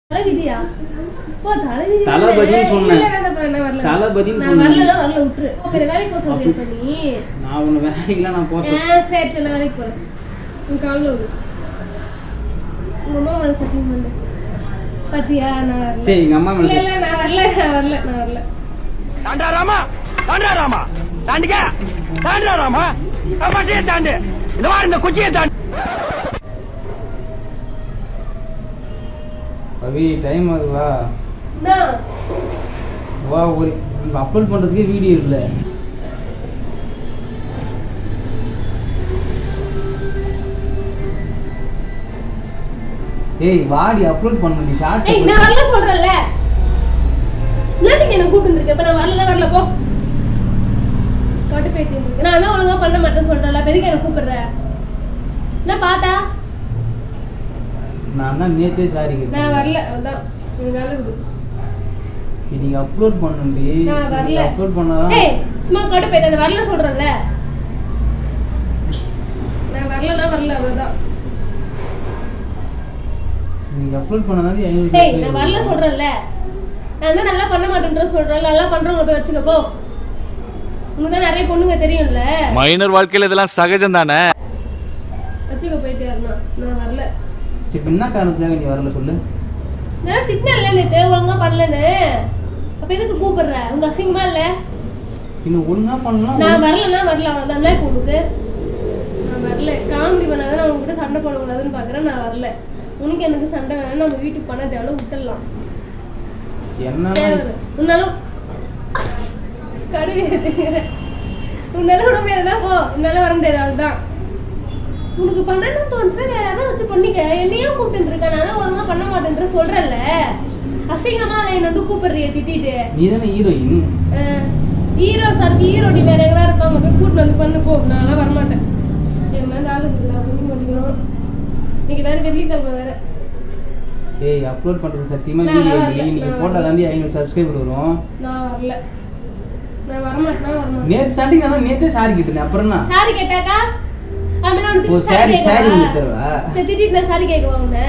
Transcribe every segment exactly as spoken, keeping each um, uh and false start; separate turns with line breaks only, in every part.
தலைவிதியா போ தலைவிதி
தலபதி சொன்னேன்
இல்ல வேண்டாம் நான் வரல
தலபதி
நான் வரல வரல விட்டுரு ஓகே வேலைக்கு போக சொல்றேன் பண்ணி
நான் உன்ன வேலைக்குலாம் நான் போக
ஆ சரி சரி வேலைக்கு போறேன் உன் கால்ல விடு உங்க அம்மா மேல சத்தியம் பண்ணு பாத்தியா நான் வரல
சரி எங்க அம்மா மேல
இல்ல நான் வரல நான் வரல நான் வரல
தாண்டா ராமா தாண்டா ராமா தாண்டிக்க தாண்டா ராமா அப்படியே தாண்டு இந்த மாதிரி இந்த குச்சியை தாண்டு
அவி டைம் ஆகுவா
நான்
வா ஒரு அப்லோட் பண்றதுக்கே வீடியோ இல்ல ஏய் வாடி அப்லோட் பண்ணு நீ ஷார்ட்
ஏய் நான் வரல சொல்றேன்ல என்னத்துக்கு என்ன கூப்பிட்டு வந்திருக்க இப்ப நான் வரல வரல போ காட்டு பேசி நான் தான் ஒழுங்கா பண்ண மாட்டேன்னு சொல்றேன்ல எதுக்கு என்ன கூப்பிடுற என்ன பார்த்தா
நான் தான் நேத்தே சாரி
நான் வரல அதான் என்னால இருக்குது
நீங்க அப்லோட் பண்ணுடி
நான் வரல
அப்லோட் பண்ணாதான்
ஏய் சும்மா காட்டு பேசி அந்த வரல சொல்றேன்ல நான் வரல நான் வரல அவ்வளவுதான்
நீங்க அப்லோட் பண்ணாதான் ஐநூறு
ஏய் நான் வரல சொல்றேன்ல நான் தான் நல்லா பண்ண மாட்டேன்ற சொல்றேன் நல்லா பண்றவங்க போய் வச்சுக்க போ உங்களுக்கு தான் நிறைய பொண்ணுங்க தெரியும்ல
மைனர் வாழ்க்கையில இதெல்லாம் சகஜம் தானே
வச்சுக்க போயிட்டே இருந்தா நான் வரல
சரி என்ன காரணத்துக்காக நீ வரல சொல்லு
நான் திட்டினேன்ல நேத்து ஒழுங்கா பண்ணலன்னு அப்ப எதுக்கு கூப்பிடுற உங்க அசிங்கமா இல்ல
இன்னும் ஒழுங்கா பண்ணலாம்
நான் வரலன்னா வரல அவ்வளவுதான் இப்போ உனக்கு நான் வரல காமெடி பண்ணாதான் நான் உங்ககிட்ட சண்டை போடக்கூடாதுன்னு பாக்குறேன் நான் வரல உனக்கு எனக்கு சண்டை வேணா நம்ம வீட்டுக்கு பண்ண தேவை விட்டுடலாம்
என்ன
உன்னாலும் கடுவே உன்னால விட முடியாதுன்னா போ என்னால வர முடியாது அதுதான் உனக்கு பண்ணணும்னு தோணுச்சுன்னா வேற யாரும் வச்சு பண்ணிக்க என்னையும் கூப்பிட்டு இருக்க நான் ஒழுங்கா பண்ண மாட்டேன்ற சொல்றேன்ல அசிங்கமா என்ன வந்து கூப்பிடுறிய திட்டிட்டு
நீ தானே ஹீரோயின்
ஹீரோ சார் ஹீரோ நீ வேற எங்கடா இருப்பாங்க போய் கூட்டிட்டு வந்து பண்ணு போ நான்லாம் வரமாட்டேன் என்ன வந்து ஆளு இருக்குதா பண்ணி மாட்டேங்கிறோம் இன்னைக்கு வேற வெள்ளிக்கிழமை வேற
ஏய் அப்லோட் பண்றது சத்தியமா வீடியோ இல்லை நீங்க போட்டா தாண்டி ஐநூறு சப்ஸ்கிரைபர் வரும்
நான் வரல நான் வரமாட்டேன் நான் வரமாட்டேன்
நேத்து சாண்டி நான் நேத்தே சாரி கேட்டேன் அப்புறம் என்ன
சாரி கேட்டாக்கா ஆமா நான்
ஓ சாரி சாரி வந்துட்டறவா
சரி திட்டிட்டு நான் சாரி கேட்க வாங்க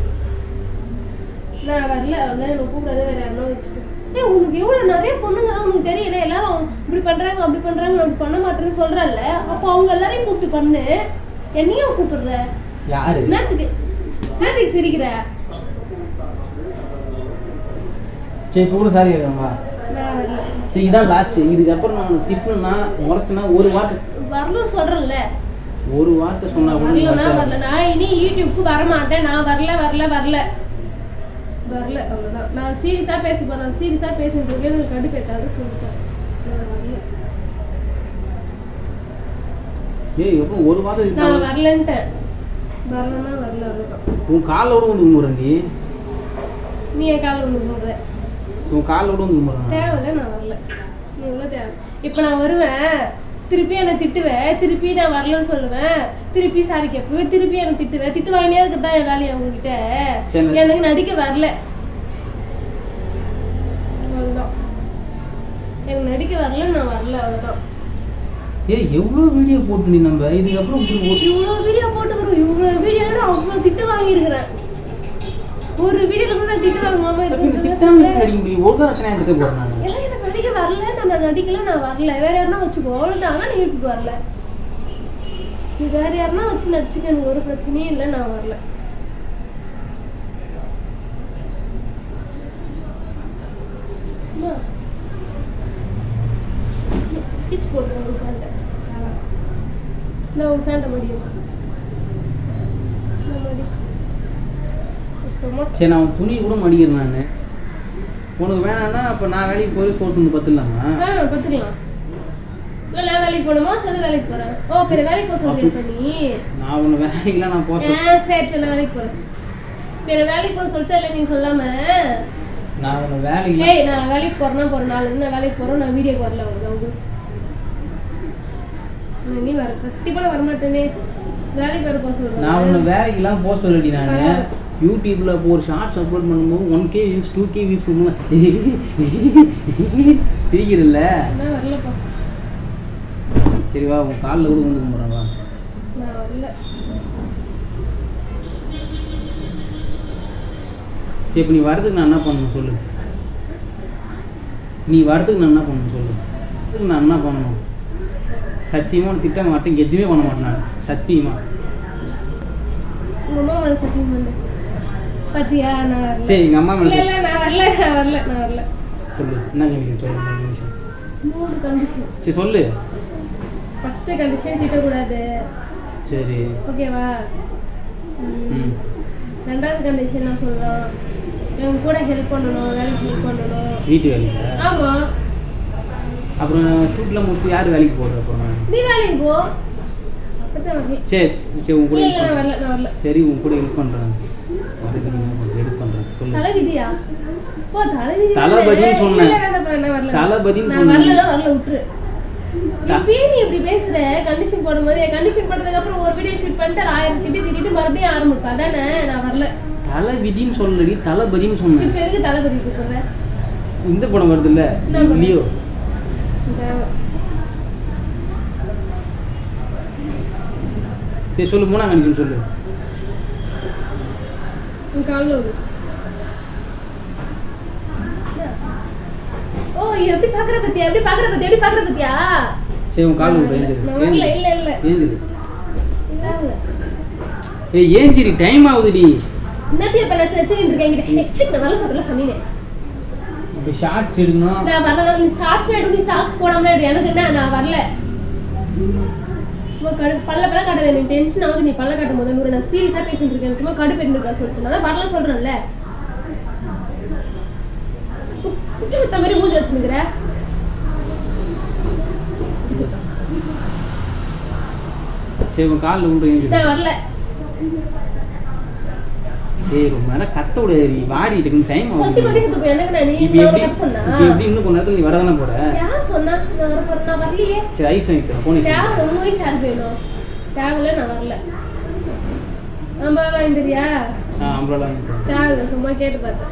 நான் வரல அதான் என்ன கூப்பிடாத வேற யாரோ வச்சுக்கோ ஏய் உனக்கு எவ்வளவு நிறைய பொண்ணுங்க தான் உனக்கு தெரியல எல்லாரும் இப்படி பண்றாங்க அப்படி பண்றாங்க அப்படி பண்ண மாட்டேன்னு சொல்றல்ல அப்ப அவங்க எல்லாரையும் கூப்பிட்டு பண்ணு என்னையும் கூப்பிடுற
யாரு
நேத்துக்கு நேத்துக்கு சிரிக்கிற
சரி இப்போ கூட சாரி கேட்கறேன்வா
நான் வரல
சரி இதான் லாஸ்ட் இதுக்கப்புறம் நான் திட்டுனா முறைச்சுனா ஒரு வார்த்தை
வரல சொல்றேன்ல
ஒரு வார்த்தை சொன்னா கூட
வரல நான் வரல நான் இனி யூடியூப்க்கு வர மாட்டேன் நான் வரல வரல வரல வரல அவ்வளவுதான் நான் சீரியஸா பேச போறேன் சீரியஸா பேசிட்டு இருக்கேன் எனக்கு கடுப்பேத்தாது சொல்லிட்டேன் நான் வரல
ஏய் எப்போ ஒரு வார்த்தை
நான் வரலன்ட்டேன் வரலன்னா வரல அவ்வளவுதான்
உன் காலோட வந்து கும்புறேன்டி
நீ என் கால வந்து போடுற
உன் காலோட வந்து கும்புறேன்
தேவையில்ல நான் வரல நீ எவ்வளவு தேவை இப்ப நான் வருவேன் திருப்பி என்னை திட்டுவேன் திருப்பி நான் வரலன்னு சொல்லுவேன் திருப்பி சாரி கேட்பேன் திருப்பி என்னை திட்டுவேன் திட்டு வாங்கினே இருக்கதான் என் வேலையை உங்ககிட்ட எனக்கு நடிக்க வரல அவ்வளவுதான் எனக்கு நடிக்க வரல நான் வரல அவ்வளவுதான்
ஏய் எவ்வளவு வீடியோ போட்டு நீ நம்ம இதுக்கப்புறம்
இவ்வளவு வீடியோ போட்டுக்கிறோம் இவ்வளவு வீடியோட அவ்வளவு திட்டு வாங்கியிருக்கிறேன் ஒரு வீடியோல கூட நான் திட்டு வாங்காம இருக்கேன்
ஒழுங்கா வச்சு நான் திட்டு போறேன்
எல்லாம் எனக்கு நடிக்க வரல நான் நடிக்கல நான் வரல வேற யாருன்னா வச்சுக்கோ அவ்வளவுதான் நீ வீட்டுக்கு வரல நீ வேற யாருன்னா வச்சு நடிச்சுக்க எனக்கு ஒரு பிரச்சனையும் இல்லை நான் வரல கிச்சு போடுறேன் ஒரு ஃபேண்ட்டை நான் ஒரு ஃபேண்ட்டை மடியும்
சரி நான் துணி கூட மடிக்கிறேன் நான் உனக்கு வேணாம்னா அப்போ நான் வேலைக்கு போய் போட்டு வந்து பத்துலாமா
ஆ பத்துக்கலாம் இல்லை நான் வேலைக்கு போகணுமா சொல்லி வேலைக்கு போகிறேன் ஓ பெரிய வேலைக்கு போக சொல்கிறேன் பண்ணி
நான் உன்னை வேலைக்குலாம் நான் போக
ஆ சரி சரி நான் வேலைக்கு போகிறேன் பெரிய வேலைக்கு போக சொல்லிட்டு இல்லை நீங்கள் சொல்லாமல்
நான் உன்னை வேலைக்கு
ஏய் நான் வேலைக்கு போகிறேன்னா போகிறேன் நாலு நான் வேலைக்கு போகிறேன் நான் வீடியோக்கு வரல அவங்க நீ வர சத்தியமாக வரமாட்டேனே வேலைக்கு வர போக சொல்கிறேன்
நான் உன்னை வேலைக்கெல்லாம் போக சொல்லடி நான் யூடியூப்ல ஒரு ஷார்ட்ஸ் அப்லோட் பண்ணும்போது one K views two K views பண்ணுவேன் சிரிக்கிறல்ல
வரலப்பா
சரி வா உன் காலில் கூட வந்து கும்பிட்றேன் வா
நான் வரல
சரி இப்போ நீ வரதுக்கு நான் என்ன பண்ணணும் சொல்லு. நீ வரதுக்கு நான் என்ன பண்ணணும் சொல்லு. அதுக்கு நான் என்ன பண்ணணும்? சத்தியமாக திட்ட மாட்டேன், எதுவுமே பண்ண மாட்டேன் நான் சத்தியமாக.
உங்க அம்மா மேல சத்தியம் பண்ணு. பாத்தியா நான் வரல.
சரி எங்கள் அம்மா
இல்ல
மேலே
இல்ல நான் வரல நான் வரல நான் வரல.
சொல்லு என்ன கண்டிஷன் சொல்லு மூணு நிமிஷம்.
மூணு கண்டிஷன்.
சரி சொல்லு.
ஃபர்ஸ்ட் கண்டிஷன் திட்டக்கூடாது.
சரி
ஓகேவா?
ம்
ரெண்டாவது கண்டிஷன் நான் சொல்லலாம், இவங்க கூட ஹெல்ப் பண்ணணும், வேலைக்கு ஹெல்ப் பண்ணணும்.
வீட்டு வேலைக்கு.
ஆமாம்.
அப்புறம் ஷூட்டில் முடிச்சுட்டு யார் வேலைக்கு போகிறது அப்புறம்?
நீ வேலைக்கு போ. அப்பதான் வரல.
சரி சரி உன் கூட
இல்ல நான் வரல நான் வரல.
சரி உன் கூட ஹெல்ப் பண்ணுறேன். அதுக்கு நீங்கள் ஹெல்ப் பண்ணுறேன் சொல்லு.
தலை விதியா? ஓ தலை விதி.
தளபதின்னு சொன்னேன்.
இல்ல வேண்டாம் நான் வரல.
தளபதின்னு
நான்
சொன்னேன்.
வரல வரல விட்டுரு. இப்பயே நீ இப்படி பேசுற கண்டிஷன் போடும்போது கண்டிஷன் போட்டதுக்கு அப்புறம் ஒரு வீடியோ ஷூட் பண்ணிட்டு ஆயிரம் திட்டி திட்டிட்டு மறுபடியும் ஆரம்பிப்பா அதானே? நான் வரல.
தலை விதின்னு சொல்லடி, தளபதின்னு சொன்னேன்.
இப்ப எதுக்கு தளபதி கூப்பிடுற?
இந்த படம் வருது இல்ல லியோ. சரி சொல்லு மூணாம் கண்டிஷன் சொல்லு.
ஓ எப்படி பாக்குற பத்தியா எப்படி பாக்குற பத்தியா எப்படி பாக்குற பத்தியா?
சரி உன் கால் விடு.
இல்ல இல்ல இல்ல
ஏந்திரு.
இல்ல
ஏய் ஏஞ்சிரி டைம் ஆகுதுடி.
என்னத்திய பண்ண செச்சிட்டு இருக்கேங்க ஹெச்சிக் நான் வரல சொல்றல சமீனே.
இப்போ ஷார்ட்ஸ் எடுக்கணும்.
நான் வரல. நீ ஷார்ட்ஸ் எடு, நீ ஷார்ட்ஸ் போடாம எடு. எனக்கு என்ன நான் வரல. சும்மா கடு பல்ல பல்ல காட்டாத. எனக்கு டென்ஷன் ஆகுது நீ பல்ல காட்டும் போது. நூறு நான் சீரியஸா பேசிட்டு இருக்கேன். சும்மா கடுப்பு இருக்கா சொல்லிட்டு நான் வரல சொல்றேன்ல. குட்டி சுத்த மாதிரி மூஞ்சி வச்சுருக்கிற.
சரி உன் காலில் உண்டு ஏஞ்சிரு.
நான் வரல.
ஏய் ரொம்ப நேரம் கத்த விடாதீ. வாடிட்டு டைம் ஆகுது.
கொத்தி கொத்தி சுத்த போய் எனக்கு நான் நீ
இப்போ
நான்
எப்படி
கத்த சொன்னா?
இப்போ எப்படி இன்னும் கொஞ்ச நேரத்துல நீ வரதானே போற?
யார் சொன்னா நான் வர போறேன்? நான் வரலையே.
சரி ஐஸ் வாங்கிக்கிறேன் போனி.
தேவை உன் வயசு யாருக்கு வேணும்? தேவையில்ல நான் வரல. நம்பர் வாங்கிறியா?
ஆ அம்பரலா வாங்கிக்கிறேன்.
தேவை சும்மா கேட்டு பார்த்தேன்.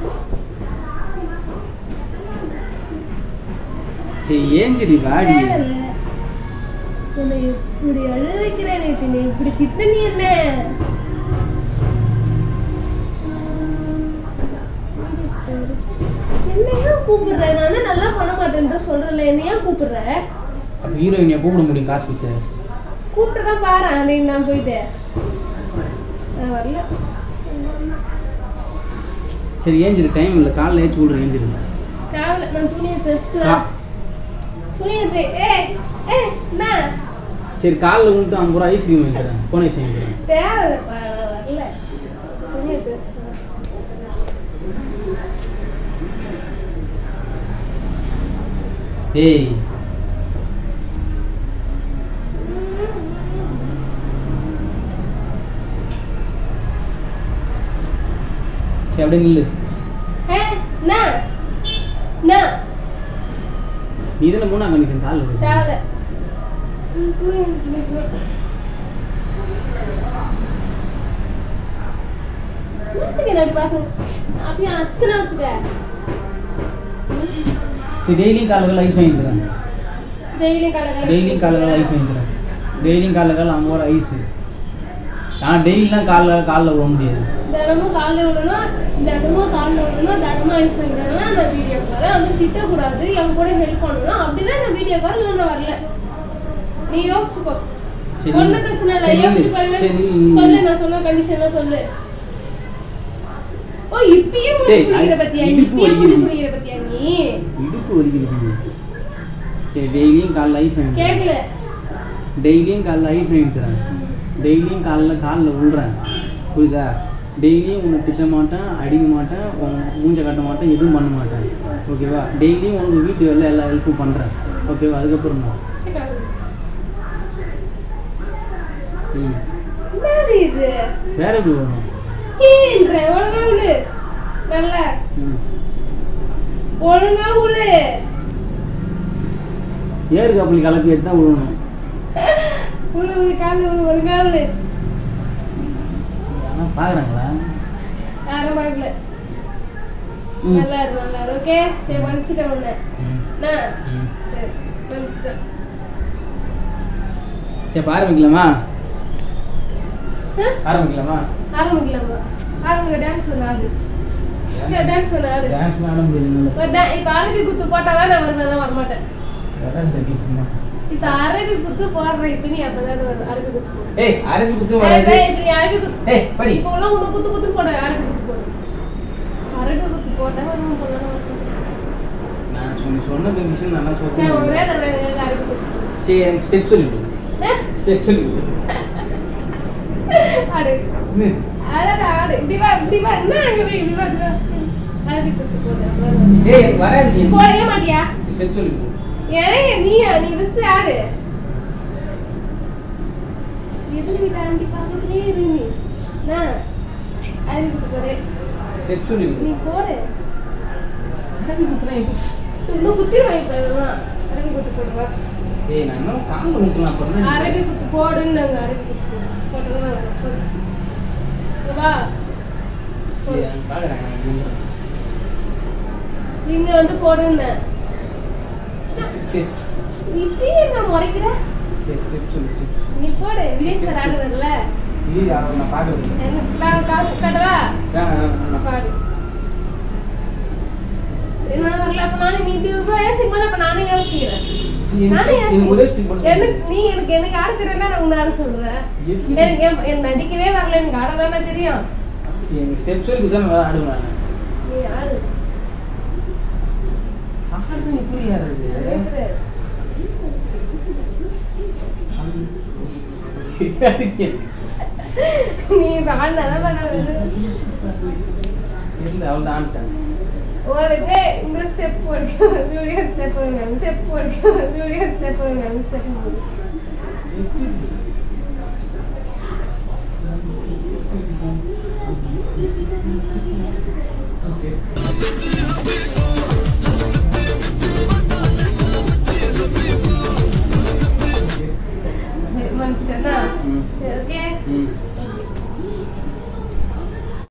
சரி ஏஞ்சிரி வாடி.
தேவையில்ல. உன்னை இப்படி அழு வைக்கிறேன் நேத்து. நீ இப்படி திட்ட நீ என்ன? என்னையா கூப்பிடுற? நானே நல்லா பண்ண மாட்டேன்னு சொல்றேன்ல. என்னையா கூப்பிடுற?
அப்போ ஹீரோயினியை கூப்பிட முடியும் காசு கொடுத்து.
கூப்பிட்டு தான் பாரு அன்னைக்கு நான் போயிட்டு. நான் வரல.
சரி ஏஞ்சிரு டைம் இல்லை. காலைல ஏச்சு விடுற ஏஞ்சிரு.
தேவையில்ல. நான் துணியை தைச்சிட்டு துணியை தை. ஏய் ஏய் என்ன?
சரி காலைல விட்டு ஐம்பது ரூபா ஐஸ்கிரீம் வாங்கிக்கிறேன். போன ஐஸ் வாங்கிக்கிறேன்.
தேவையில்ல. நான் வரல. துணியை தைச்சிட்டு
ஏய் சரி அப்படியே நில்லு. நீ தானே மூணாம் கண்டிஷன் காலில் விடு.
தேவை அப்படியே அச்சனா வச்சுக்க.
சரி டெய்லியும் காலையில் ஐஸ் வாங்கிக்கிறேன்.
டெய்லியும் காலையில்
டெய்லியும் காலையில் ஐஸ் வாங்கிக்கிறேன். டெய்லியும் காலைல கால ஐம்பது ரூபா ஐஸு. ஆனால் டெய்லிலாம் காலைல காலைல விட முடியாது.
தினமும் காலைல விடணும். தினமும் காலைல விடணும். தினமும் ஐஸ் வாங்கிக்கிறேன்னா நான் வீடியோ வரேன். வந்து திட்டக்கூடாது. என் கூட ஹெல்ப் பண்ணணும். அப்படின்னா நான் வீடியோ வர இல்லை நான் வரல. நீ யோசிச்சுக்கோ. ஒன்றும் பிரச்சனை இல்லை. யோசிச்சு பாருங்க. சொல்லு நான் சொன்ன கண்டிஷன்லாம் சொல்லு. ஓ இப்பயே முடிச்சு சொல்லிக்கிற பத்தியா நீ? இப்பயே முடிச்சு சொல்லிக்கிற பத்தியா நீ?
இடுப்பு வலிக்குது. சரி டெய்லியும் காலைல ஐஸ் வாங்கி
கேட்கல.
டெய்லியும் காலைல ஐஸ் வாங்கிக்கிறேன். டெய்லியும் காலைல காலில் விழுறேன். புரியுதா? டெய்லியும் உன்னை திட்ட மாட்டேன், அடிக்க மாட்டேன், உன் மூஞ்ச காட்ட மாட்டேன், எதுவும் பண்ண மாட்டேன். ஓகேவா? டெய்லியும் உனக்கு வீட்டு வேலை எல்லா ஹெல்ப்பும் பண்ணுறேன். ஓகேவா? அதுக்கப்புறம் நான் ம்
இது
வேற எப்படி வரும்?
ஏன்ற ஒழுங்கா உள்ள நல்லா
ம்
ஒழுங்கா உள்ள
ஏறு கப்பலி கலப்பி எடுத்து தான் விழணும்.
உள்ள உள்ள கால உள்ள ஒழுங்கா உள்ள.
ஆனால் பார்க்குறாங்களா?
யாரும் பார்க்கல. நல்லா இருக்கு நல்லா இருக்கு. ஓகே சரி வந்துட்டேன் உன்னை. நான் சரி வந்துட்டேன்.
சரி ஆரம்பிக்கலாமா? ஆரம்பிக்கலாமா?
ஆரம்பிக்கலாமா? ஆரம்பிக்க டான்ஸ் ஆடு. சரி டான்ஸ் பண்ண ஆடு
டான்ஸ் ஆட முடியல
ஒரு டா- இப்ப அரபி குத்து போட்டாதான் நான் வருவேன் தான் வரமாட்டேன்
அதான் தெரியும் சும்மா
இப்ப அரபி குத்து போடுற இப்ப நீ அப்பதான் வரும் அரபி குத்து போடு.
ஏய் அரபி குத்து
ஏய்,
வராது
டேய், இப்ப நீ அரபி குத்து
ஏய் படி
இப்ப உள்ள உனக்கு குத்து குத்து போட அரபி குத்து போடு அரபி குத்து போட்டா வருவோம் போலாம்
நான் சொன்ன சொன்ன பெர்மிஷன் நல்லா
நான்
சொல்றேன்
ஒரே தடவை எனக்கு அரபி குத்து போடு.
சரி எனக்கு ஸ்டெப் சொல்லி கொடு
ஏய்,
ஸ்டெப் சொல்லி கொடு
ஆடு
என்ன?
அதான் ஆடு திவா திவா என்ன அங்க போய் திவா திவா அரபி குத்து போடு வருவோம்.
ஏய் எனக்கு வராது நீ
போடவே மாட்டியா
ஸ்டெப் சொல்லி கொடு
ஏன் நீ நீ ஃபர்ஸ்ட் ஆடு எதுக்கு தாண்டி பார்க்கவே இரு நீ நான் அரபி குத்து போடு
ஸ்டெப் சொல்லி கொடு
நீ போடு
அரபி குத்துனா எப்படி
இன்னும் குத்தி வாங்கிக்கலாம் அரபி குத்து போடுவா
ஏய் நான் இன்னும் காந்த முட்டலாம் பண்ணேன்
அரபி குத்து போடுன்னு நாங்க அரபி குத்து போடு போட்டோம்னா போடு இங்க வா போடு.
ஏய் நான் பாக்குறேன்
இங்க வந்து போடுங்க
சரி
இப்பயே நான் முறைக்கிற
சரி ஸ்டெப் சொல்லு ஸ்டெப்
நீ போடு விஜய் சார் ஆடு வரல
இது அவன் நான் பாக்குறேன்
எனக்கு நான் காசு கட்டவா
வேணாம்
பாடு சரி நான் வரல அப்ப நானே நீ இப்படி யோசிக்கும் போது அப்ப நானே யோசிக்கிறேன் நானே
எனக்கு ஒரே ஸ்டெப் பண்ணு
எனக்கு நீ எனக்கு எனக்கு ஆட தெரியும்னா நான் உன்னை ஆட சொல்றேன்
எப்படி?
எனக்கு என் எனக்கு நடிக்கவே வரல எனக்கு ஆட தானே தெரியும்
சரி எனக்கு ஸ்டெப் சொல்லி கொடுத்தா நான் ஆடுவேன்
நீ ஆடு
ஆடுறது எப்படி ஆடுறது
இருக்குது. நீ ஆடினாதான் பண்ண
இருந்து அவள் தான் ஆடிட்டாங்க
உனக்கு இந்த ஸ்டெப் போடுங்க ஜூலியா ஸ்டெப் போடுங்க ஸ்டெப் போடுங்க ஜூலியா ஸ்டெப் போடுங்க ஸ்டெப் போடுங்க மனசுக்கா
ம்
ஓகே
ம்